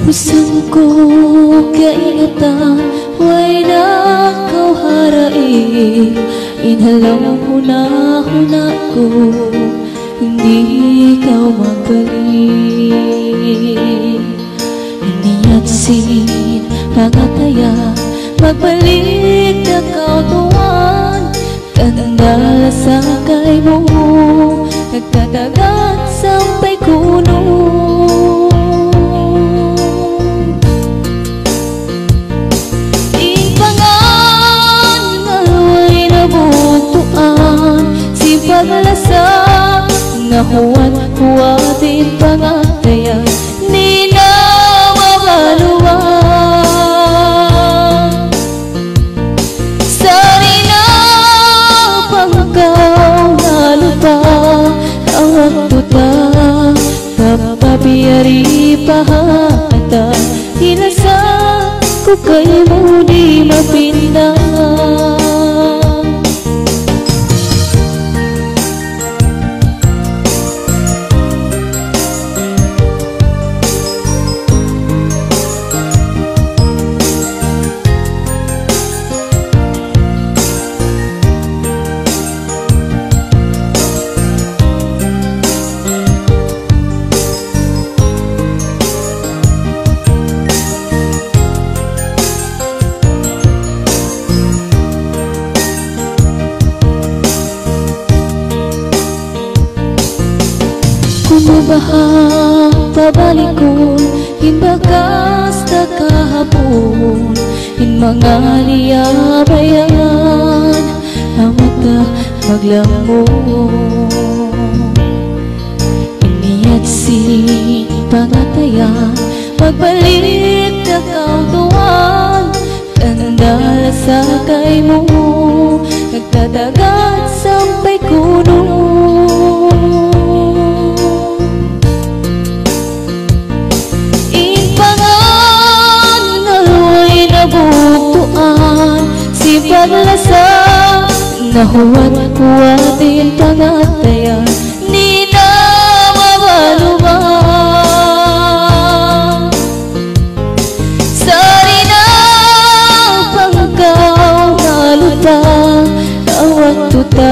Pusan ko kaingatan, way na kau harai. Inhalaw huna-huna ko, hindi kau magbalik. Iniatsin pangataya, magbalik na kau tuwan. Kandala sa kay mo, nagtatagat sampai kuno. Paglasa na huwat-huwatin pangataya, di na mabaluan. Sari na pangkaw na lupa, awag tuta, tapabiyari pahata. Hinasa ko kay mo di mapindahan. Kumubahang pabalikon, hinbakas na kahapon, in mga liyabayan, amata maglamon. Iniatsin pangatayan, magbalik na kau tuwan. Kandala sa kay mo, nagtatagat sampai kuno. Si paglasa na huwat-huwatin pangataya, di na mabaluan. Sari na pangkaw na lupa, awag tuta,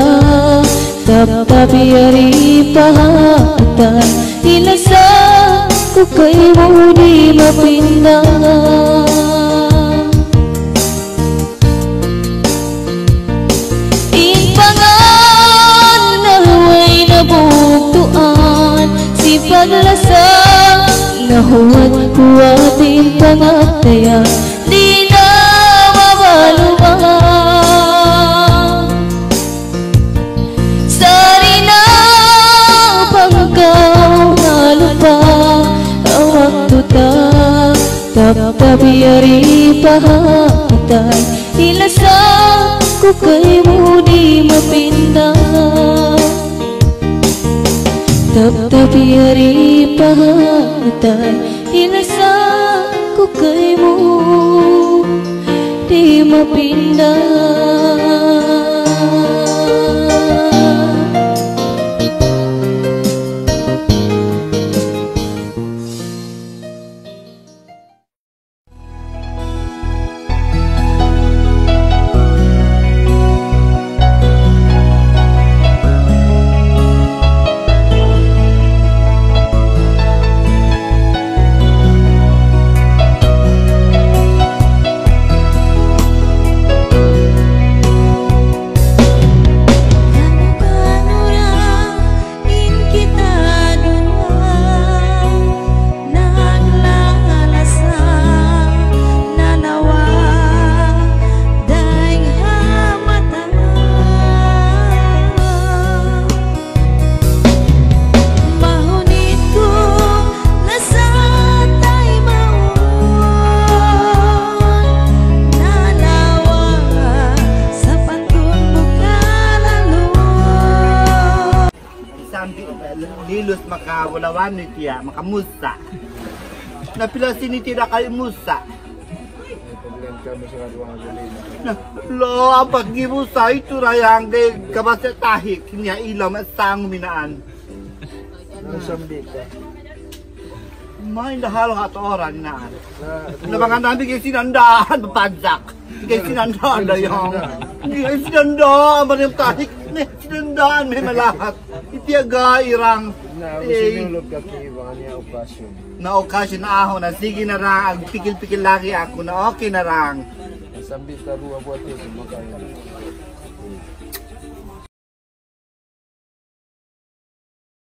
tapabiyari pahatan. Ilasa ko kay mo di mapindahan. Si paglasa na huwat-huwatin pangataya, di na mabaluan. Sari na pangkaw na lupa, awag tuta, tapabiyari pahatan. Ilasa ko kay mo di mapindahan. Tapabiyari pahatan, ilasa ko kay mo di mapindahan. Lilos makawalawan ni tiya, makamusa. Napila sini tidak kali musa. Lo, ang pag-imusa ito rayang kay kabasatahik. Kanya ilaw masang minaan. May nahalo ka to oran na. Nabangan namin kayo sinandaan, mapansak. Kayo sinandaan na yung. Kayo sinandaan, manang tarik. Sinandaan, may malahat. Itiyaga, irang. Na, sinulog ka kiwa niya okasyon. Na okasyon na ako na, sige na rang, ang pikil-pikil lagi ako na okay na rang. Sambit ka ruwa buhat yun, makain.